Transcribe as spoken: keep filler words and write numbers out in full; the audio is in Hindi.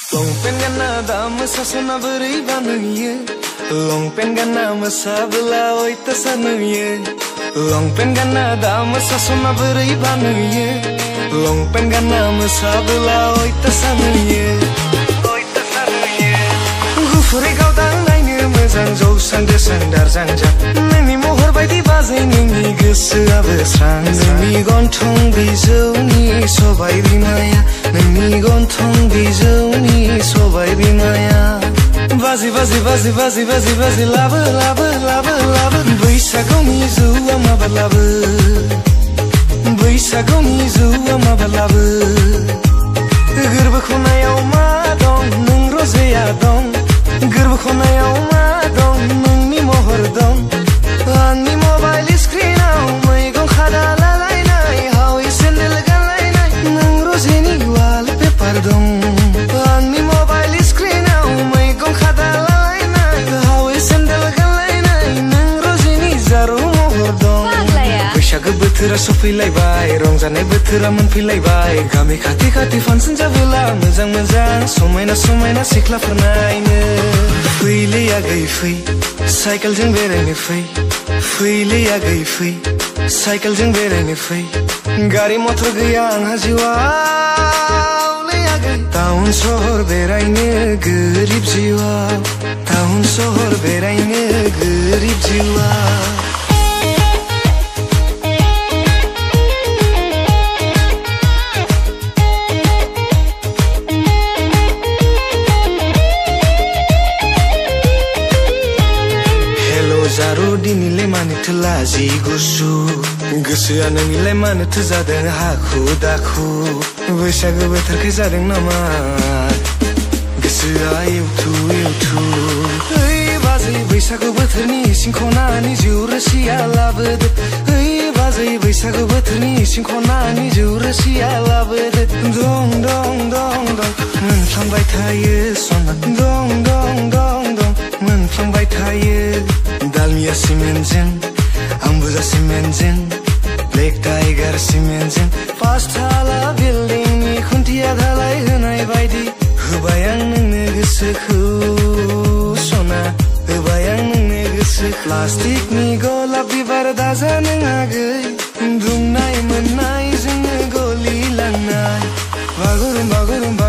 Longpen gana dam sasona beri banuye, longpen gana masabla oita sanuye. Longpen gana dam sasona beri banuye, longpen gana masabla oita sanuye. Oita sanuye. Gufuri kau tang naine mezang jau sangde sangdar jangja. Nini mohor baidi bazai nini gosoaबो स्रां. Nini gontong bijauनि सबाय बिमाया, नोंनि गन्थं बिजौनि सबाय बिमाया. बाजि बाजि बाजि बाजि बाजि बाजि लाबो लाबो लाबो लाबो. बैसागुनि जौआ माबा लाबो, बैसागुनि जौआ माबा लाबो. गोरबो खनायाव मा दं नों रजेया दं, गोरबो खनायाव मा दं नोंनि महर दं. आंनि मबाइल स्क्रिनाव मैगं खादा लालायनाय, हावै सेन्देल गानलायनाय नों रजेनि वालपेपार दं. आंनि मबाइल स्क्रिनाव मैगं खादा लालायनाय, हावै सेन्देल गानलायनाय नों रजेनि जारौ महर दं. बैसागो बोथोरा सफैलायबाय, रंजानाय बोथोरा मोनफैलायबाय. गामि खाथि खाथि फांसन जाबोला मोजां मोजां समायना समायना सिख्लाफोर नायनो. फैलै आगै फै, साइकेलजों बेरायनो फै. फैलै आगै फै, साइकेलजों बेरायनो फै. गारि मटर गैया आंहा जिउआव लै आगै. टाउन सहर बेरायनो गोरिब जिउआव, टाउन सहर बेरायनो गोरिब जिउआव. जारु दिनैलाय मानोथो लाजि गुसु, गोसोआ नोंनिलाय मानोथो जादों हाखु दाखु. बैसागो बोथोरखाय जादों नामा गोसोआ एवथु एवथु. ओइ बाजै बैसागो बोथोरनि इसिं खनानि जौ रोसिया लाबोदो. ओइ बाजै बैसागो बोथोरनि इसिं खनानि जौ रोसिया लाबोदो. दं दं दं दं मोनफ्लांबाय थायो सना, दं दं दं दं मोनफ्लांबाय थायो. दालमिया सिमेन्टजों आंबुजा सिमेन्टजों, ब्लेक टाइगार सिमेन्टजों. पाँचथाला बिल्डिंनि खुन्थिया धालाय होनाय बायदि होबाय आं नोंनो गोसोखौ सना, होबाय आं नोंनो गोसो. प्लास्टिकनि गलाब बिबार दाजा नों आगै, दुंनाय मोननाय जोंनो गलिलांनाय. बागुरुम बागुरुम